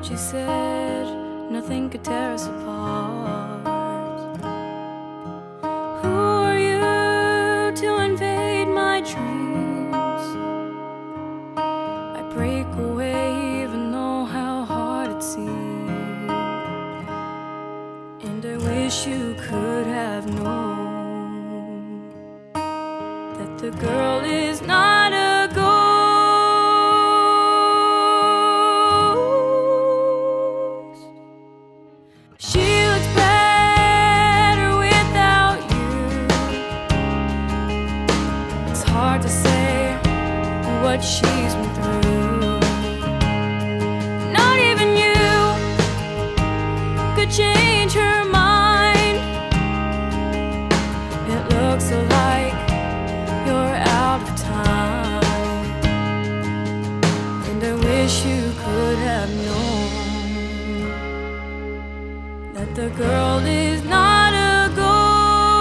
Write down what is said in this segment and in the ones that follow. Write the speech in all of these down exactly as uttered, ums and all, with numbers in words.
what she said, nothing could tear us apart. Who are you to invade my dreams? I break away even though how hard it seems. And I wish you could have known that the girl is not a ghost. She looks better without you. It's hard to say what she's been through. Not even you could change her mind. It looks like you're out of time, and I wish you could have known that the girl is not a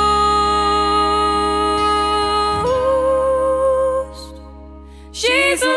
ghost. She's